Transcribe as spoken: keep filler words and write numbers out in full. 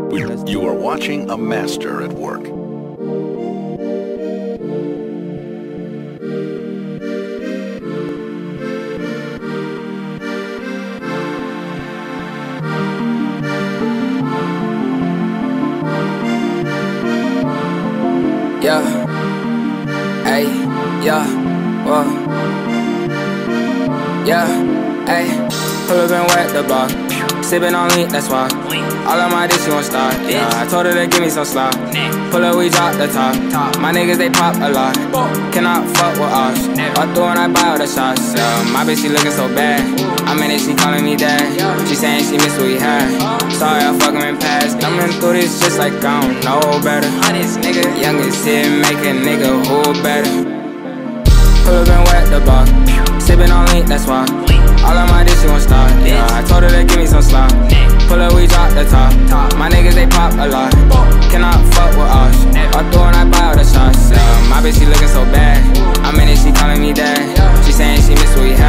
You are watching a master at work. Yeah, ay, yeah, whoa. Yeah, ay, pull up and wet the block. Sippin' on lean, that's why. All of my dish, she won't stop. Yeah, I told her to give me some slop. Pull up, we drop the top. My niggas, they pop a lot. Cannot fuck with us. All through and I buy all the shots. Yeah, my bitch, she looking so bad. I mean it, she calling me dad. She saying she miss what we had. Sorry, I fuck him in past. Coming through this just like I don't know better. Youngest here, make a nigga who better. Pull up and wet the block. Sippin' on lean, that's why. All of my dish, she won't stop. Yeah, I told her to give me some slop. Pull up, we drop the top. My niggas, they pop a lot. Cannot fuck with us. All through and I buy all the shots. Yeah, my bitch, she looking so bad. I mean it, she calling me dad. She saying she miss what we had.